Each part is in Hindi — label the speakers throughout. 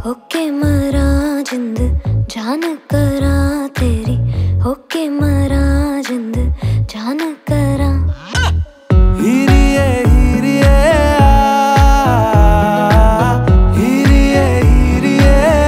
Speaker 1: होके मरा जिंद जान करा तेरी, होके मरा जिंद जान करा।
Speaker 2: हीरिए हीरिए हीरिए हीरिए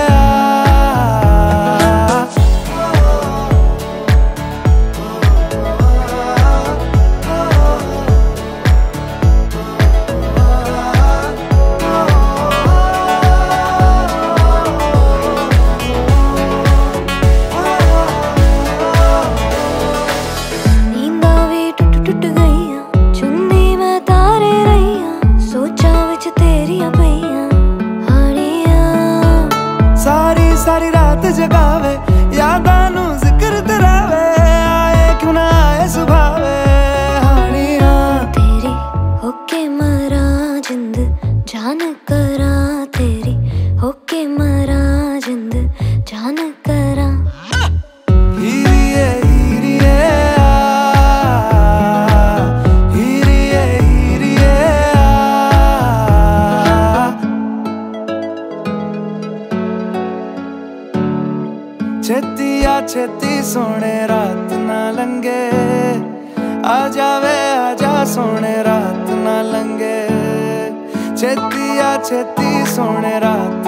Speaker 1: टुट गईया चुन्नी मैं तारे रहिया, सोचा विच तेरिया पईया हानिया।
Speaker 2: सारी सारी रात जगावे यादां नू जिक्र तरावे, आए क्यों ना आए सुभावे हानिया।
Speaker 1: तेरी होके मरा जिंद जान करा तेरी, होके मरा जिंद जान करा।
Speaker 2: छेती आ छेती सोने रात ना लंगे, आ जावे आजा सोने रात ना लंगे। छेती आ छेती सोने रात